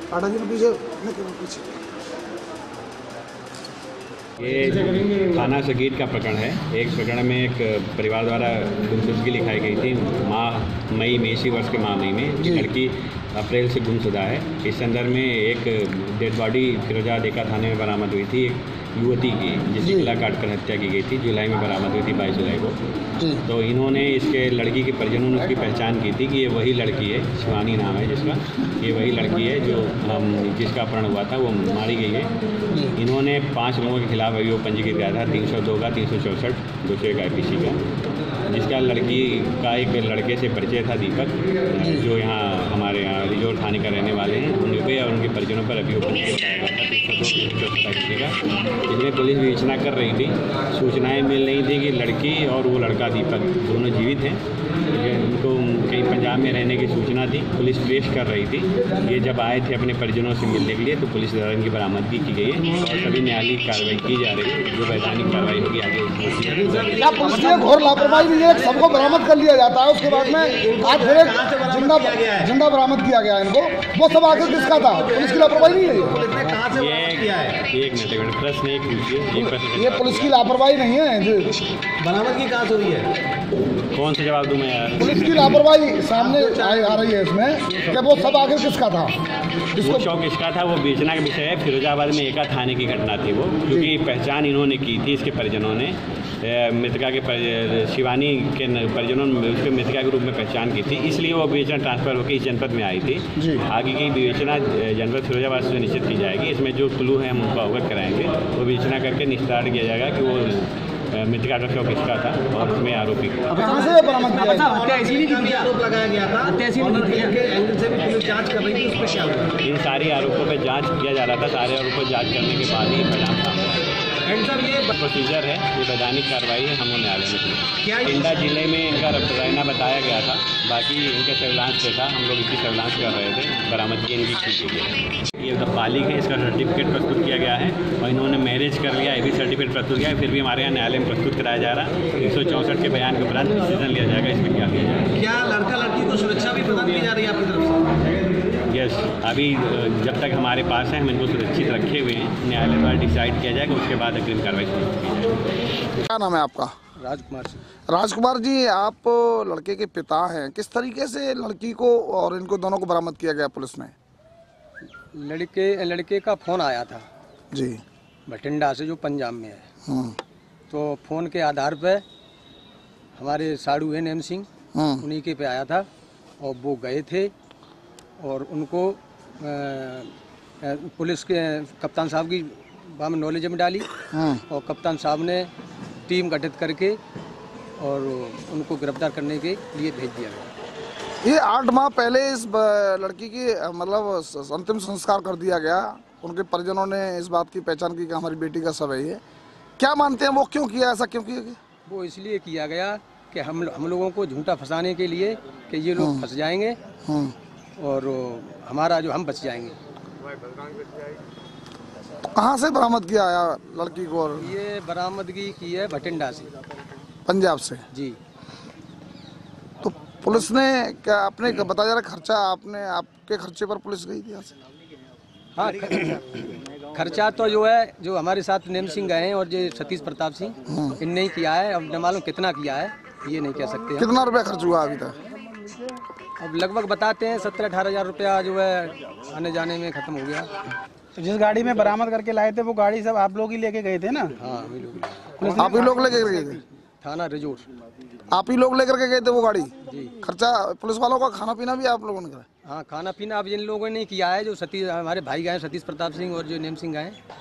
ये थाना सगीर का प्रकरण है। एक प्रकरण में एक परिवार द्वारा गुमशुदगी लिखाई गई थी मई इसी वर्ष के मई में। लड़की अप्रैल से गुमशुदा है। इस संदर्भ में एक डेड बॉडी फिरोजाबाद एका थाने में बरामद हुई थी, एक युवती की जिसकी गला काटकर हत्या की गई थी। जुलाई में बरामद हुई थी, 22 जुलाई को। तो इन्होंने इसके लड़की के परिजनों ने उसकी पहचान की थी कि ये वही लड़की है, शिवानी नाम है जिसका, ये वही लड़की है जो जिसका अपहरण हुआ था, वो मारी गई है। इन्होंने 5 लोगों के खिलाफ अभियोग पंजीकृत किया था, 302 का, 364, 201 IPC का, जिसका लड़की का एक लड़के से परिचय था, दीपक, जो यहाँ हमारे यहाँ रिजोर थाने का रहने वाले हैं। उनके और उनके परिजनों पर अभियोग पंजीकृत किया गया था, 302 का। इसमें पुलिस विवेचना कर रही थी। सूचनाएं मिल रही थी कि लड़की और वो लड़का दीपक दोनों जीवित हैं। उनको कहीं पंजाब में रहने की सूचना थी, पुलिस ट्रेस कर रही थी। ये जब आए थे अपने परिजनों से मिलने के लिए तो पुलिस द्वारा इनकी बरामदगी की गई है और सभी न्यायालयिक कार्रवाई की जा रही है। जो वैधानिक कार्रवाई होगी आगे पुलिस की घोर लापरवाही नहीं है, सबको बरामद कर लिया जाता है, उसके बाद में आज फिर जिंदा बरामद किया गया इनको। वो सब आखिर किसका था? पुलिस की लापरवाही नहीं है एक मिनट प्रश्न एक पूछिए। ये पुलिस की लापरवाही नहीं है जी। बरामदगी कहाँ से हुई है? कौन सा जवाब दूं मैं यार? पुलिस की लापरवाही सामने आ रही है इसमें कि वो सब आखिर किसका था? वो शौक इसका था, वो बेचना का विषय है। फिरोजाबाद में एका थाने की घटना थी वो, क्योंकि पहचान इन्होंने की थी, इसके परिजनों ने मृतका के शिवानी के परिजनों ने उसके मृतका के रूप में पहचान की थी, इसलिए वो बेचना ट्रांसफर होकर इस जनपद में आई थी। आगे की विवेचना जनपद फिरोजाबाद से निश्चित की जाएगी। इसमें जो क्लू है हम उनको अवगत कराएंगे, वो विवेचना करके निस्तारण किया जाएगा कि वो मृतका का शौक इसका था और उसमें आरोपी कहाँ से बरामद किया? आरोप लगाया गया था, एंगल से भी पुलिस जांच कर रही थी, उस पर क्या हुआ? इन सारी आरोपों पर जांच किया जा रहा था। सारे आरोपों पर जांच करने के बाद ही परिणाम सामने आया। ये प्रोसीजर है, ये वैधानिक कार्रवाई है, हमको न्यायालय में इंडा जिले में इनका रहना बताया गया था। बाकी इनके सर्विलांस पे था, हम लोग इसकी सर्विलांस कर रहे थे। बरामदगी इनकी की गई। ये बालिग है, इसका सर्टिफिकेट प्रस्तुत किया गया है और इन्होंने मैरिज कर लिया, ये भी सर्टिफिकेट प्रस्तुत किया है। फिर भी हमारे यहाँ न्यायालय में प्रस्तुत कराया जा रहा है। 364 के बयान के उपरांत डिसीजन लिया जाएगा इसमें क्या किया जाएगा। क्या लड़का लड़की को सुरक्षा भी प्रदान की जा रही है आपकी तरफ से? यस, अभी जब तक हमारे पास है हम इनको सुरक्षित रखे हुए हैं। न्यायालय द्वारा डिसाइड किया जाएगा, उसके बाद अग्रिम कार्रवाई शुरू की जाएगी। क्या नाम है आपका? राजकुमार सिंह। राजकुमार जी, आप लड़के के पिता हैं, किस तरीके से लड़की को और इनको दोनों को बरामद किया गया पुलिस ने? लड़के का फ़ोन आया था जी, भटिंडा से, जो पंजाब में है। तो फ़ोन के आधार पे हमारे साड़ू है नेम सिंह, उन्हीं के पे आया था और वो गए थे और उनको पुलिस के कप्तान साहब की बाम नॉलेज में डाली और कप्तान साहब ने टीम गठित करके और उनको गिरफ्तार करने के लिए भेज दिया गया। ये 8 माह पहले इस लड़की की मतलब अंतिम संस्कार कर दिया गया। उनके परिजनों ने इस बात की पहचान की कि हमारी बेटी का शव है ये। क्या मानते हैं वो क्यों किया, ऐसा क्यों किया गया? वो इसलिए किया गया कि हम लोगों को झूठा फंसाने के लिए कि ये लोग फंस जाएंगे और हमारा जो हम बच जाएंगे। तो कहाँ से बरामद किया आया लड़की को? ये बरामदगी की है भटिंडा से, पंजाब से जी। तो पुलिस ने क्या आपने बताया जा रहा खर्चा आपके खर्चे पर पुलिस गई थी यहाँ से? हाँ, खर्चा तो जो है, जो हमारे साथ नेम सिंह गए हैं और जो सतीश प्रताप सिंह, इनने ही किया है। अब न मालूम कितना किया है ये नहीं कह सकते। कितना रुपया खर्च हुआ अभी तक? अब लगभग बताते हैं 17-18 हज़ार रुपया जो है आने जाने में खत्म हो गया। तो जिस गाड़ी में बरामद करके लाए थे वो गाड़ी सब आप लोग ही लेके गए थे ना? हाँ, आप ही लोग लेकर गए थे? थाना रिजोर्ट आप ही लोग लेकर के गए थे वो गाड़ी? जी। खर्चा पुलिस वालों का खाना पीना भी आप लोगों ने करा? हाँ, खाना पीना अब जिन लोगों ने किया है, जो हमारे भाई गए सतीश प्रताप सिंह और जो नेम सिंह गए।